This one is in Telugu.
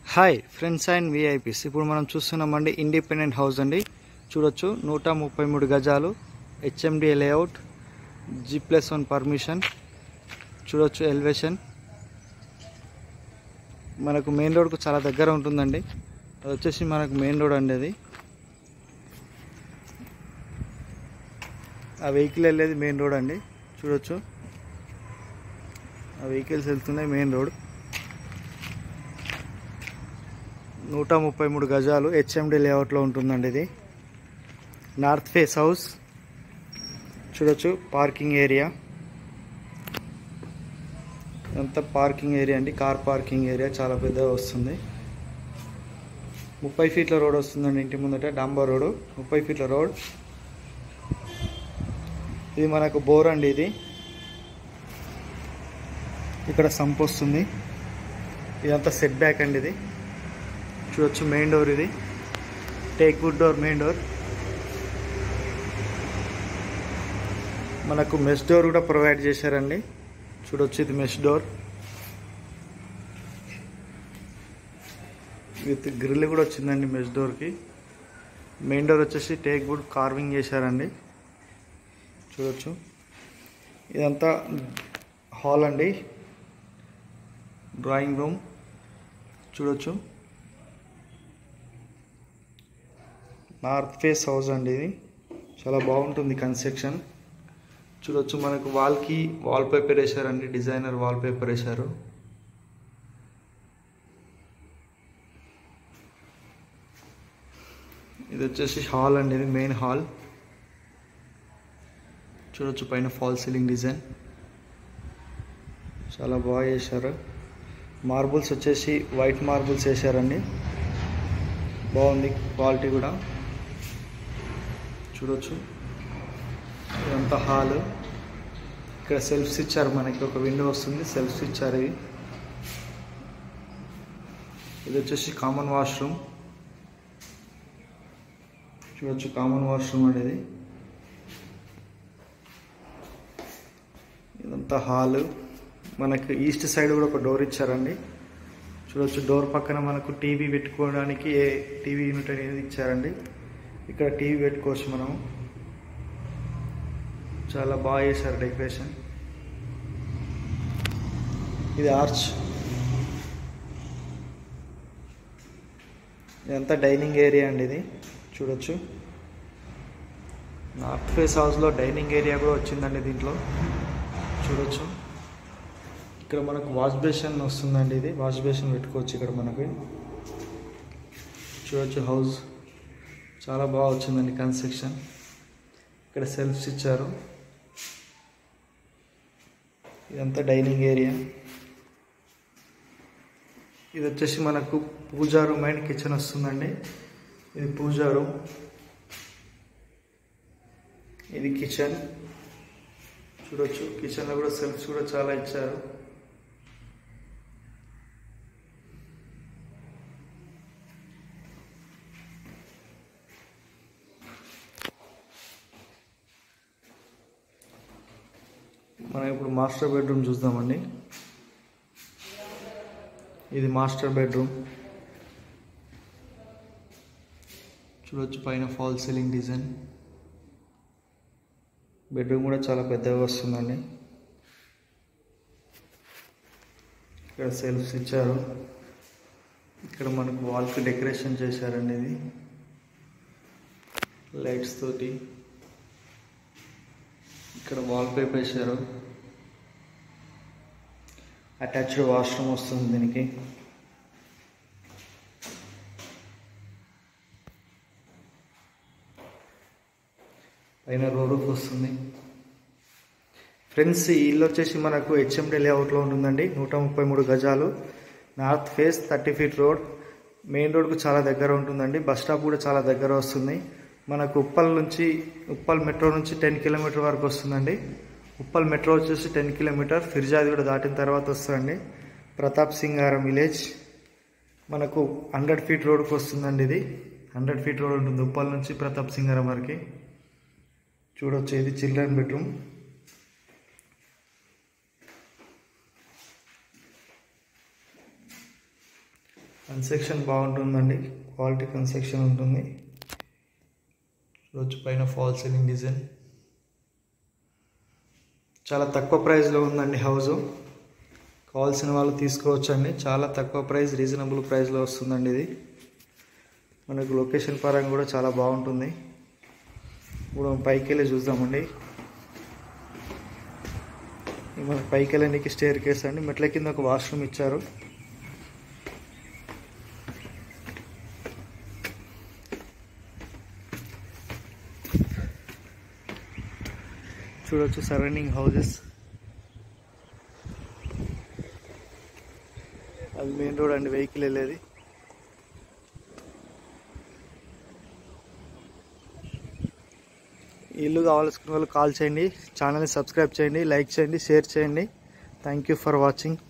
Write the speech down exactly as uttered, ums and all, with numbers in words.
హాయ్ ఫ్రెండ్స్ అండ్ విఐపీస్, ఇప్పుడు మనం చూస్తున్నామండి ఇండిపెండెంట్ హౌస్ అండి. చూడొచ్చు నూట ముప్పై మూడు గజాలు HMD layout, G plus one permission. చూడొచ్చు ఎలివేషన్ మనకు మెయిన్ రోడ్కు చాలా దగ్గర ఉంటుందండి. అది వచ్చేసి మనకు మెయిన్ రోడ్ అండి. అది ఆ వెహికల్ వెళ్ళేది మెయిన్ రోడ్ అండి. చూడొచ్చు ఆ వెహికల్స్ వెళ్తున్నాయి మెయిన్ రోడ్. నూట ముప్పై మూడు గజాలు హెచ్ఎండి లేఅవుట్లో ఉంటుందండి. ఇది నార్త్ ఫేస్ హౌస్. చూడొచ్చు పార్కింగ్ ఏరియా, అంతా పార్కింగ్ ఏరియా అండి. కార్ పార్కింగ్ ఏరియా చాలా పెద్దగా వస్తుంది. ముప్పై ఫీట్ల రోడ్ వస్తుందండి ఇంటి ముందట, డాంబర్ రోడ్, ముప్పై ఫీట్ల రోడ్. ఇది మనకు బోర్ అండి. ఇది ఇక్కడ సంప్ వస్తుంది. ఇదంతా సెట్ బ్యాక్ అండి. ఇది చూడొచ్చు మెయిన్ డోర్. ఇది teak wood door main door. మనకు మెష్ డోర్ కూడా ప్రొవైడ్ చేశారండి. చూడొచ్చు ఇది మెష్ డోర్ విత్ గ్రిల్ కూడా వచ్చిందండి మెష్ డోర్కి. మెయిన్ డోర్ వచ్చేసి టేక్ వుడ్ కార్వింగ్ చేశారండి. చూడొచ్చు ఇదంతా హాల్ అండి, డ్రాయింగ్ రూమ్. చూడొచ్చు నార్త్ ఫేస్ హౌస్ అండి. ఇది చాలా బాగుంటుంది కన్స్ట్రక్షన్. చూడొచ్చు మనకు వాల్కి వాల్ పేపర్ వేశారండి, డిజైనర్ వాల్ పేపర్ వేశారు. ఇది వచ్చేసి హాల్ అండి. ఇది మెయిన్ హాల్. చూడొచ్చు పైన ఫాల్ సీలింగ్ డిజైన్ చాలా బాగా చేశారు. మార్బుల్స్ వచ్చేసి వైట్ మార్బుల్స్ వేశారండి. బాగుంది క్వాలిటీ కూడా. చూడొచ్చు ఇదంతా హాల్. ఇక్కడ సెల్ఫ్స్ ఇచ్చారు, మనకి ఒక విండో వస్తుంది, సెల్ఫ్స్ ఇచ్చారు. ఇవి ఇది వచ్చేసి కామన్ వాష్రూమ్. చూడొచ్చు కామన్ వాష్రూమ్ అనేది. ఇదంతా హాల్. మనకు ఈస్ట్ సైడ్ కూడా ఒక డోర్ ఇచ్చారండి. చూడొచ్చు డోర్ పక్కన మనకు టీవీ పెట్టుకోవడానికి ఏ టీవీ యూనిట్ అనేది ఇచ్చారండి. ఇక్కడ టీవీ పెట్టుకోవచ్చు మనం. చాలా బాగా చేశారు డెకరేషన్. ఇది ఆర్చ్. ఇదంతా డైనింగ్ ఏరియా అండి. ఇది చూడొచ్చు నార్త్ ఫేస్ హౌస్లో డైనింగ్ ఏరియా కూడా వచ్చిందండి దీంట్లో. చూడొచ్చు ఇక్కడ మనకు వాష్ బేసిన్ వస్తుందండి. ఇది వాష్ బేసిన్ పెట్టుకోవచ్చు ఇక్కడ మనకి. చూడొచ్చు హౌస్ చాలా బాగా వచ్చిందండి కన్స్ట్రక్షన్. ఇక్కడ సెల్ఫ్స్ ఇచ్చారు. ఇదంతా డైనింగ్ ఏరియా. ఇది వచ్చేసి మనకు పూజా రూమ్ అండ్ కిచెన్ వస్తుందండి. ఇది పూజా రూమ్, ఇది కిచెన్. చూడొచ్చు కిచెన్లో కూడా సెల్ఫ్స్ కూడా చాలా ఇచ్చారు. మనం ఇప్పుడు మాస్టర్ బెడ్రూమ్ చూద్దామండి. ఇది మాస్టర్ బెడ్రూమ్. చూడొచ్చు పైన ఫాల్ సీలింగ్ డిజైన్. బెడ్రూమ్ కూడా చాలా పెద్దగా వస్తుందండి. ఇక్కడ సెల్ఫ్స్ ఇచ్చారు. ఇక్కడ మనకు వాల్కి డెకరేషన్ చేశారండి. ఇది లైట్స్ తోటి. ఇక్కడ వాల్ పేపర్ వేశారు. అటాచ్డ్ వాష్రూమ్ వస్తుంది దీనికి. పైన రూఫ్ వస్తుంది. ఫ్రెండ్స్ ఈ ఇల్లు వచ్చేసి మనకు హెచ్ఎండి లేఅవుట్లో ఉంటుందండి. నూట ముప్పై మూడు గజాలు north face, thirty feet road. Main రోడ్కు చాలా దగ్గర ఉంటుందండి. బస్ స్టాప్ కూడా చాలా దగ్గర వస్తుంది. మనకు ఉప్పల్ నుంచి ఉప్పల్ మెట్రో నుంచి టెన్ కిలోమీటర్ వరకు వస్తుందండి. ఉప్పల్ మెట్రో వచ్చేసి టెన్ కిలోమీటర్, ఫిర్జాది కూడా దాటిన తర్వాత వస్తుందండి. ప్రతాప్ సింగారం విలేజ్ మనకు హండ్రెడ్ ఫీట్ రోడ్కి వస్తుందండి. ఇది హండ్రెడ్ ఫీట్ రోడ్ ఉంటుంది ఉప్పల్ నుంచి ప్రతాప్ సింగారం వరకు. చూడొచ్చు ఇది చిల్డ్రన్ బెడ్రూమ్. కన్స్ట్రక్షన్ బాగుంటుందండి, క్వాలిటీ కన్స్ట్రక్షన్ ఉంటుంది. చూడొచ్చు పైన ఫాల్ సీలింగ్ డిజైన్. చాలా తక్కువ ప్రైస్లో ఉందండి హౌస్. కావాల్సిన వాళ్ళు తీసుకోవచ్చండి. చాలా తక్కువ ప్రైస్, రీజనబుల్ ప్రైస్లో వస్తుందండి ఇది. మనకు లొకేషన్ పరంగా కూడా చాలా బాగుంటుంది. ఇప్పుడు మనం పైకి వెళ్ళి చూద్దామండి. మనకు పైకి వెళ్ళడానికి స్టేర్ కేస్ అండి. మెట్ల కింద ఒక వాష్రూమ్ ఇచ్చారు. చూడొచ్చు సరౌండింగ్ హౌసెస్. అది మెయిన్ రోడ్ అండి, వెహికల్ వెళ్ళేది. ఇల్లు కావాల్సుకున్న వాళ్ళు కాల్ చేయండి. ఛానల్ని సబ్స్క్రైబ్ చేయండి, లైక్ చేయండి, షేర్ చేయండి. Thank you for watching.